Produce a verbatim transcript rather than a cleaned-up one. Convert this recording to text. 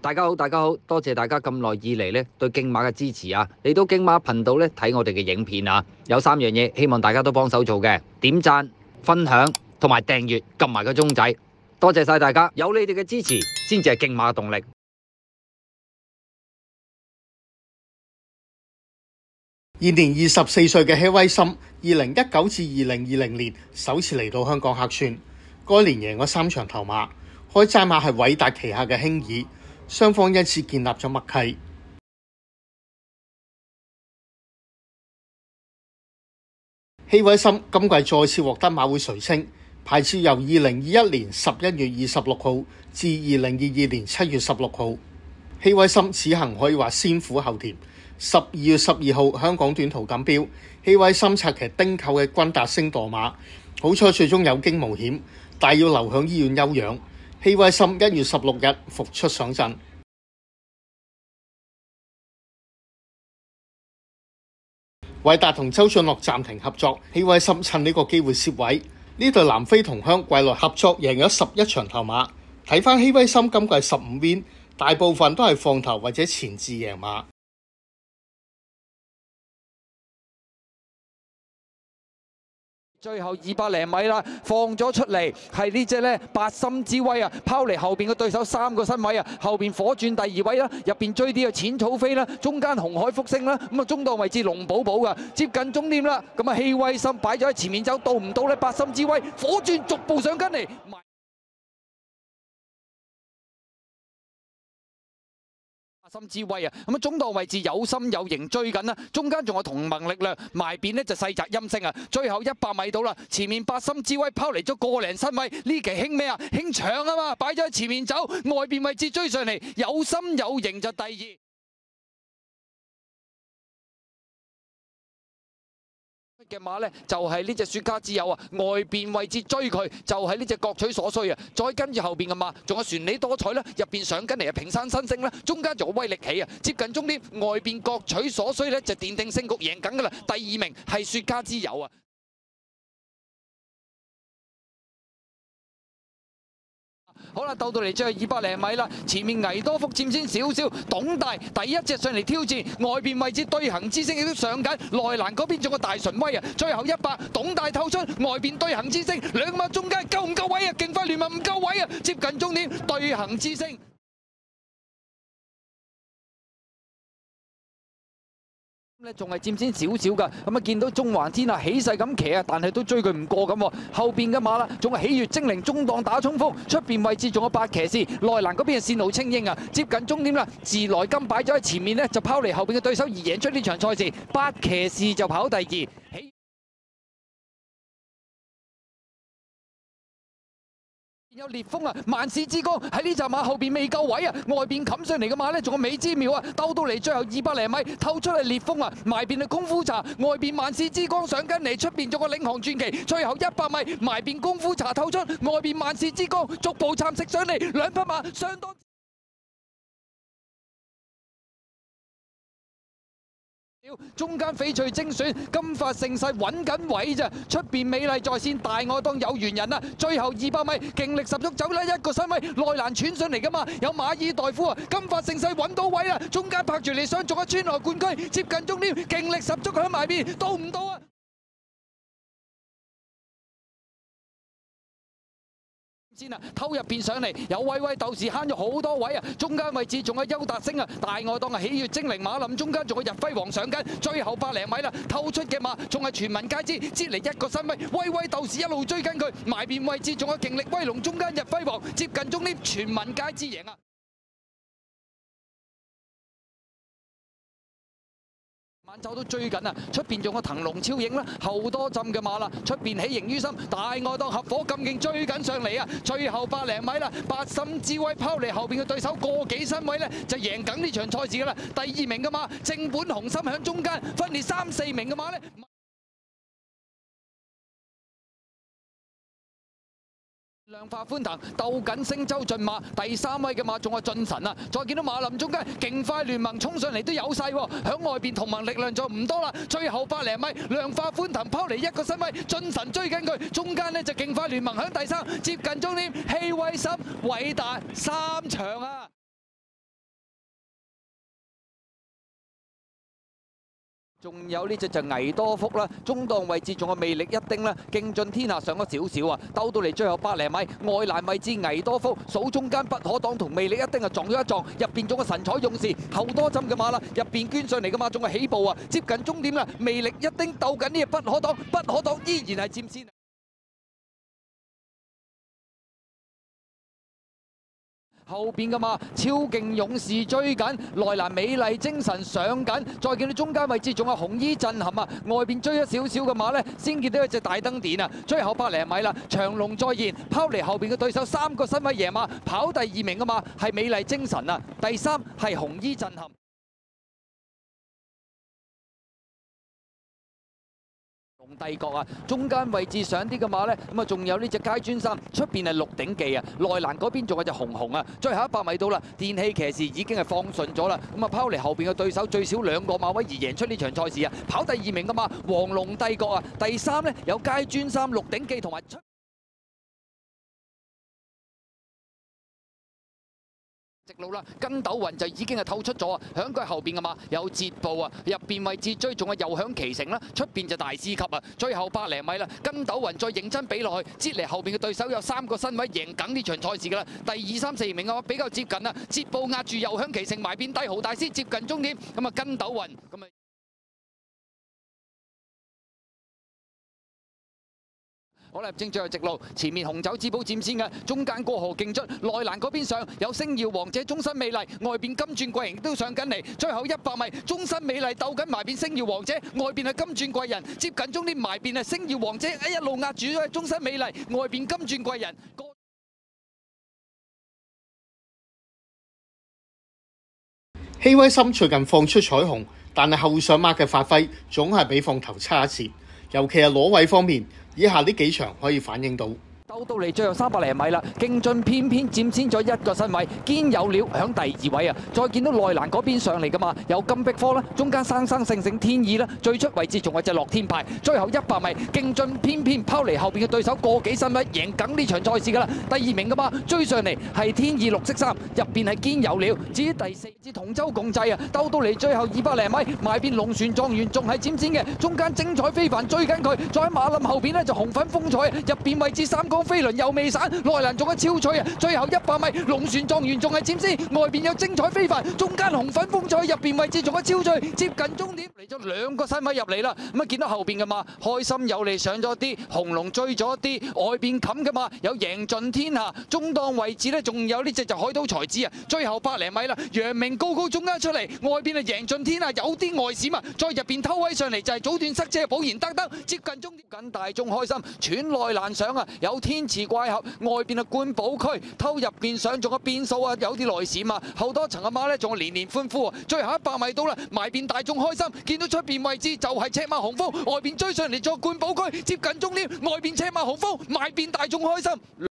大家好，大家好，多謝大家咁耐以嚟咧對競馬嘅支持啊！嚟到競馬頻道咧睇我哋嘅影片啊，有三樣嘢希望大家都幫手做嘅：點讚、分享同埋訂閱，撳埋個鐘仔。多謝晒大家，有你哋嘅支持先至係競馬嘅動力。 現年二十四歲嘅希威森，二零一九至二零二零年首次嚟到香港客串，該年贏咗三場頭馬，開齋馬係偉達旗下嘅興爾，雙方因此建立咗默契。希威森今季再次獲得馬會垂青牌照，由二零二一年十一月二十六號至二零二二年七月十六號。希威森此行可以話先苦後甜。十二月十二號香港短途錦標，希威森策騎丁扣嘅君達星墮馬，好彩最終有驚無險，但要留響醫院休養。希威森一月十六日復出上陣。韋達同周俊樂暫停合作，希威森趁呢個機會攝位。呢對南非同鄉季內合作贏咗十一場頭馬。睇返希威森今季十五 win， 大部分都係放頭或者前置贏馬。 最後二百零米啦，放咗出嚟係呢隻咧八心之威啊，拋離後邊嘅對手三個身位啊，後邊火轉第二位啦，入邊追啲嘅淺草飛啦，中間紅海福星啦，咁啊中檔位置龍寶寶噶，接近終點啦，咁啊希威森擺咗喺前面走，到唔到咧？八心之威火轉逐步上跟嚟。八心之威啊，咁啊中檔位置有心有型追緊啦，中間仲有同盟力量，埋邊呢就細澤陰星啊，最後一百米到啦，前面八心之威拋離咗個零身位，呢期興咩啊？興搶啊嘛，擺咗喺前面走，外邊位置追上嚟，有心有型就第二。嘅馬呢就係呢隻雪茄之友啊，外邊位置追佢就係呢隻各取所需啊，再跟住後邊嘅馬仲有旋理多彩啦，入邊上緊嚟啊平山新星啦，中間仲有威力起啊，接近終點外邊各取所需呢就奠定勝局贏緊噶啦，第二名係雪茄之友啊。好啦，鬥到嚟最後二百零米啦，前面倪多福佔先少少，董大第一隻上嚟挑戰，外邊位置對行之星亦都上緊，內欄嗰邊仲有大純威啊，最後一百董大透出，外邊對行之星兩馬中間夠唔夠位啊？競快聯盟唔夠位啊，接近終點對行之星。咧仲係佔先少少㗎，咁啊見到中環天啊起勢咁騎啊，但係都追佢唔過咁。後邊嘅馬啦，仲係喜悅精靈中檔打衝鋒，出邊位置仲有八騎士，內欄嗰邊係線路清英啊，接近終點啦。自來金擺咗喺前面呢，就拋離後邊嘅對手而贏出呢場賽事，八騎士就跑第二。有烈風啊！萬事之光喺呢紮馬後邊未夠位啊，外邊冚上嚟嘅馬呢，仲有美之妙啊！鬥到嚟最後二百零米，透出嚟烈風啊！埋邊係功夫茶，外邊萬事之光上緊嚟，出邊仲有個領航傳奇，最後一百米埋邊功夫茶透出，外邊萬事之光逐步蠶食上嚟，兩匹馬相當。中間翡翠精選金髮盛世揾緊位咋，出邊美麗在線大愛當有緣人啊！最後二百米勁力十足走啦，一個身位內欄穿上嚟噶嘛，有馬爾代夫啊，金髮盛世揾到位啦，中間拍住嚟想做一村內冠軍，接近終點勁力十足響埋邊，到唔到啊？先啊，偷入邊上嚟，有威威鬥士慳咗好多位啊！中間位置仲有邱達星啊，大愛檔啊，喜悅精靈馬林中間仲有日輝煌上緊，最後百零米啦，透出嘅馬仲係全民皆知，接嚟一個身位，威威鬥士一路追緊佢，埋邊位置仲有勁力威龍，中間日輝煌接近終點，全民皆知贏啊！晚走都追緊啊！出邊仲有騰龍超影啦，後多浸嘅馬啦，出邊喜形於心，大愛檔合火咁勁追緊上嚟啊！最後百零米啦，八心之威拋離後邊嘅對手個幾身位呢，就贏緊呢場賽事噶啦。第二名嘅馬正本紅心響中間，分列三四名嘅馬呢。量化歡騰鬥緊星洲駿馬，第三位嘅馬仲係進神啊！再見到馬林中間勁快聯盟衝上嚟都有勢喎，響外邊同盟力量就唔多啦。最後百零米量化歡騰拋嚟一個身位，進神追緊佢，中間呢就勁快聯盟響第三，接近終點，希威森偉達三場啊！ 仲有呢只就危多福啦，中檔位置仲有魅力一丁啦，勁進天下上咗少少啊，兜到嚟最後百零米，外欄位置危多福數中間不可擋同魅力一丁啊撞咗一撞，入邊仲有神采勇士後多針嘅馬啦，入邊捐上嚟嘅馬仲係起步啊，接近終點啦，魅力一丁鬥緊呢隻不可擋，不可擋依然係佔先。後邊嘅馬超勁勇士追緊，內欄美麗精神上緊，再見到中間位置仲有紅衣震撼啊！外邊追咗少少嘅馬呢，先見到一隻大燈電啊！最後百零米啦，長龍再現，拋離後邊嘅對手三個身位贏馬，跑第二名嘅馬係美麗精神啊，第三係紅衣震撼。龍帝國啊，中間位置上啲嘅馬呢，咁啊仲有呢隻街專三，出邊係鹿鼎記啊，內欄嗰邊仲有隻紅紅啊，最後一百米到啦，電氣騎士已經係放順咗啦，咁啊拋離後邊嘅對手最少兩個馬位而贏出呢場賽事啊，跑第二名嘅馬黃龍帝國啊，第三呢有街專三、鹿鼎記同埋出。直路啦，跟斗雲就已經係透出咗啊！響佢後邊嘅馬有捷步啊，入邊位置追仲係又響奇城啦，出邊就大師級啊！最後百零米啦，跟斗雲再認真比落去，接嚟後邊嘅對手有三個身位贏緊呢場賽事噶啦，第二三四名嘅話比較接近啦，捷步壓住又響奇城埋邊帝豪大師接近終點，咁啊跟斗雲咁啊。好啦，正最後直路，前面紅酒之寶佔先嘅，中間過河競出，內欄嗰邊上有星耀王者、終身美麗，外邊金鑽貴人都上緊嚟，最後一百米，終身美麗鬥緊埋邊星耀王者，外邊係金鑽貴人，接近終點埋邊係星耀王者，一路壓住咗終身美麗，外邊金鑽貴人。 希威森最近放出彩虹，但係後上馬嘅發揮總係比放頭差一截，尤其係攞位方面。以下呢幾場可以反映到。 鬥到嚟最後三百零米啦，勁進偏偏佔先咗一個身位，堅有料響第二位啊！再見到內欄嗰邊上嚟噶嘛，有金碧科啦，中間生生性性天意啦，最出位置仲有隻樂天派，最後一百米勁進偏偏拋離後邊嘅對手個幾身位，贏緊呢場賽事噶啦！第二名噶嘛，追上嚟係天意綠色衫，入邊係堅有料。至於第四支同舟共濟啊，鬥到嚟最後二百零米，埋邊龍船狀元仲係佔先嘅，中間精彩非凡追緊佢，再喺馬林後邊呢就紅粉風采，入邊位置三江飛輪又未散，內欄仲有超脆啊！最後一百米，龍船狀元仲係佔先，外邊有精彩非凡，中間紅粉風采，入邊位置仲有超脆，接近終點嚟咗兩個身位入嚟啦。咁啊見到後邊嘅馬開心有利上咗啲，紅龍追咗啲，外邊冚嘅馬有贏盡天下，中檔位置呢仲有呢隻就海島才子啊！最後百零米啦，陽明高高中間出嚟，外邊係贏盡天下，有啲外閃啊！再入邊偷威上嚟就係早段塞車保賢得得，接近終點緊大眾開心，喘內欄上啊，有天池怪俠，外邊係冠寶區，偷入邊上仲有變數啊，有啲內閃啊，後多層嘅馬呢仲係連連歡呼啊！最後一百米到啦，埋邊大眾開心，見到出邊位置就係赤馬紅峰，外邊追上嚟作冠寶區，接近終點，外邊赤馬紅峰，埋邊大眾開心。